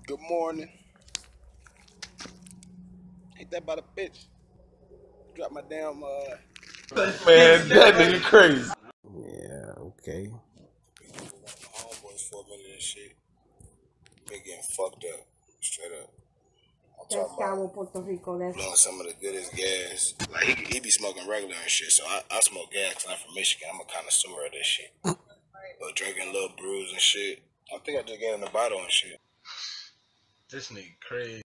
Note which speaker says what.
Speaker 1: Good morning. Ain't that about a bitch? Drop my damn
Speaker 2: Man, that nigga crazy.
Speaker 3: Yeah, okay.
Speaker 1: homeboys for a minute and shit. Been getting fucked up. Straight up. I'm talking
Speaker 4: Pescado,
Speaker 1: about
Speaker 4: Puerto Rico. That's
Speaker 1: blowing some of the goodest gas. Like he be smoking regular and shit. So I smoke gas because I'm from Michigan. I'm a connoisseur of this shit. But drinking little brews and shit. I think I just gave him the bottle and shit.
Speaker 2: This nigga crazy.